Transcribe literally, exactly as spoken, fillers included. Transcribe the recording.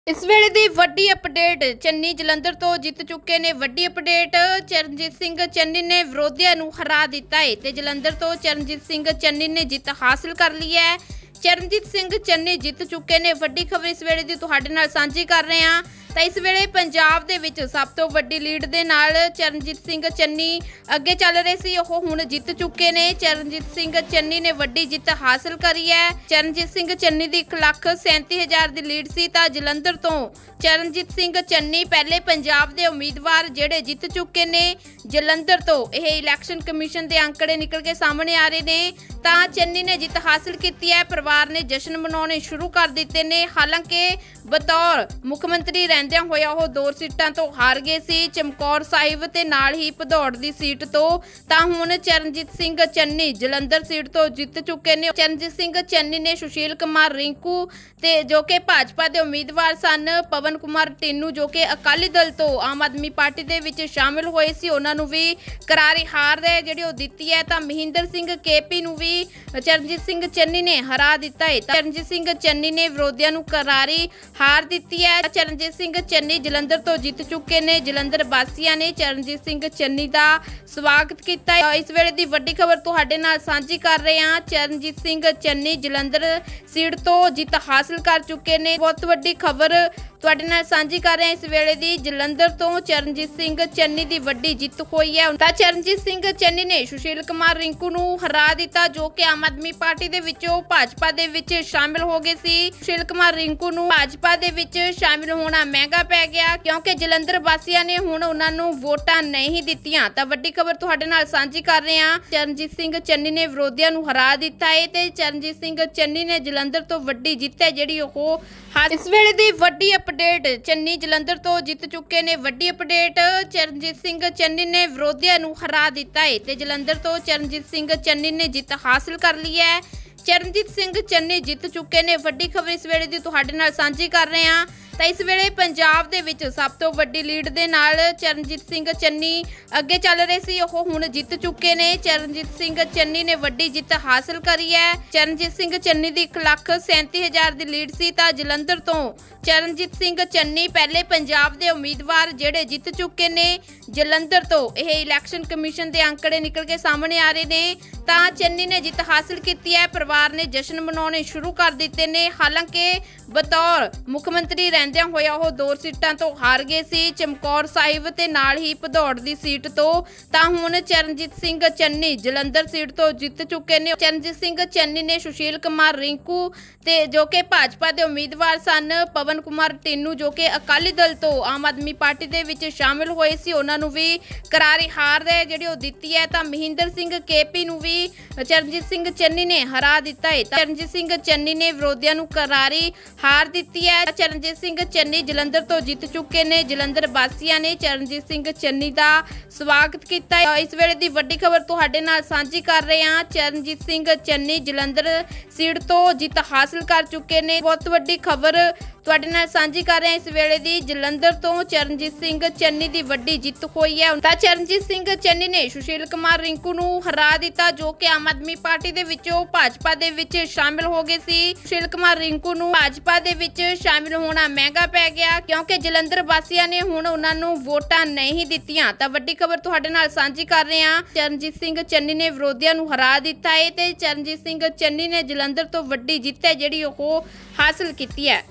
इस वेले दी वड्डी अपडेट चन्नी जलंधर तो जित चुके ने। वड्डी अपडेट चरणजीत सिंह चन्नी ने विरोधियों नूं हरा दिता है ते जलंधर तो चरणजीत सिंह चन्नी ने जित हासिल कर ली है। चरणजीत सिंह चन्नी जित चुके ने। वड्डी खबर इस वेले दी तुहाडे नाल सांझी कर रहे हैं। तो इस वेले पंजाब दे विच सब तो वड्डी लीड दे नाल चरणजीत सिंह चन्नी अगे चल रहे सी, ओह हुण जित चुके ने। चरणजीत सिंह चन्नी ने वड्डी जित हासिल करी है। चरणजीत सिंह चन्नी दी एक लाख सैंती हज़ार दी लीड सी तां जलंधर तो चरणजीत सिंह चन्नी पहले पंजाब दे उम्मीदवार जेड़े जित चुके ने। जलंधर तो यह इलैक्शन कमीशन के आंकड़े निकल के सामने आ रहे ने तां चन्नी ने जित हासिल की है। परिवार ने जश्न मनाने शुरू कर दिते ने। हालांकि बतौर मुख्यमंत्री रहंदियां होया वो दो सीटां तो हार गए सी, चमकौर साहिब ते नाल ही भदौड़ दी सीट तो। तां हुण चरणजीत सिंह चन्नी जलंधर सीट तो जित चुके ने। चरणजीत सिंह चन्नी ने सुशील कुमार रिंकू ते जो कि भाजपा के उम्मीदवार सन, पवन कुमार टिन्नू जो कि अकाली दल तो आम आदमी पार्टी दे विच शामिल होए सी, उन्हां नूं भी करारी हार है जिहड़ी ओह दित्ती है। तां महिंदर सिंह केपी नूं भी चरणजीत सिंह चन्नी ने हरा दिता है। चरणजीत सिंह चन्नी ने विरोधियों नूं करारी हार दित्ती है। चरणजीत सिंह चन्नी जलंधर तो जित चुके ने। जलंधर वासियों ने चरणजीत सिंह चन्नी का स्वागत किया है। इस वेले दी वड्डी खबर तुहाडे नाल सांझी कर रहे हैं। चरणजीत सिंह चन्नी जलंधर सीट तो जित हासिल कर चुके ने। बहुत वड्डी खबर तुहाडे नाल सांझी कर रहे हैं। इस वेले दी जलंधर तो चरणजीत सिंह चन्नी दी वड्डी जित हुई है। तां चरणजीत सिंह चन्नी ने सुशील कुमार रिंकू नूं हरा दिता जो कि आम आदमी पार्टी दे विचों भाजपा दे विच शामिल हो गए सी। सुशील कुमार रिंकू नूं भाजपा दे विच शामिल होना महंगा पै गया क्योंकि जलंधर वासियों ने हुण उन्हां नूं वोटां नहीं दित्तियां। तां वड्डी खबर तुहाडे नाल सांझी कर रहे हैं। चरणजीत सिंह चन्नी ने विरोधियों नूं हरा दिता है ते चरणजीत सिंह चन्नी ने जलंधर तो वड्डी जित है जिहड़ी ओह इस वेले दी वड्डी अपडेट चन्नी जलंधर तो जित चुके ने। वड्डी अपडेट चरणजीत सिंह चन्नी ने विरोधियों नूं हरा दिता है ते जलंधर तो चरणजीत सिंह चन्नी ने जित हासिल कर ली है। चरणजीत सिंह चन्नी जित चुके ने। वड्डी खबर इस वेले दी तुहाडे नाल सांझी कर रहे हैं। तो इस वेले पंजाब दे विच सब तो वड्डी लीड दे नाल चरणजीत सिंह चन्नी अगे चल रहे सी, ओह हुण जित चुके ने। चरणजीत सिंह चन्नी ने वड्डी जित हासिल करी है। चरणजीत सिंह चन्नी दी एक लाख सैंती हज़ार दी लीड सी तां जलंधर तो चरणजीत सिंह चन्नी पहले पंजाब दे उम्मीदवार जेड़े जित चुके ने। जलंधर तो यह इलैक्शन कमीशन के आंकड़े निकल के सामने आ रहे ने तां चन्नी ने जित हासिल की है। परिवार ने जश्न मनाने शुरू कर दिते ने। हालांकि बतौर मुख्यमंत्री रहंदियां होया वो दो सीटां तो हार गए सी, चमकौर साहिब ते नाल ही भदौड़ दी सीट तो। तां हुण चरणजीत सिंह चन्नी जलंधर सीट तो जित चुके ने। चरणजीत सिंह चन्नी ने सुशील कुमार रिंकू ते जो कि भाजपा के उम्मीदवार सन, पवन कुमार टिन्नू जो कि अकाली दल तो आम आदमी पार्टी दे विच शामिल होए सी, उन्हां नूं भी करारी हार है जिहड़ी ओह दित्ती है। तां महिंदर सिंह केपी नूं भी चरणजीत सिंह चन्नी ने हरा दिता है। चरणजीत सिंह चन्नी ने विरोधियों नूं करारी हार दित्ती है। चरणजीत सिंह चन्नी जलंधर तो जित चुके ने। जलंधर वासियों ने चरणजीत सिंह चन्नी का स्वागत किया है। इस वेले दी वड्डी खबर तुहाडे नाल सांझी कर रहे हैं। चरणजीत सिंह चन्नी जलंधर सीट तो जित हासिल कर चुके ने। बहुत वड्डी खबर तुहाडे नाल सांझी कर रहे हैं। इस वेले दी जलंधर तो चरणजीत सिंह चन्नी दी वड्डी जित हुई है। तां चरणजीत सिंह चन्नी ने सुशील कुमार रिंकू नूं हरा दिता जो कि आम आदमी पार्टी दे विचों भाजपा दे विच शामिल हो गए सी। सुशील कुमार रिंकू नूं भाजपा दे विच शामिल होना महंगा पै गया क्योंकि जलंधर वासियों ने हुण उन्हां नूं वोटां नहीं दित्तियां। तां वड्डी खबर तुहाडे नाल सांझी कर रहे हैं। चरणजीत सिंह चन्नी ने विरोधियों नूं हरा दिता है ते चरणजीत सिंह चन्नी ने जलंधर तो वड्डी जित है जिहड़ी ओह हासिल कीती है।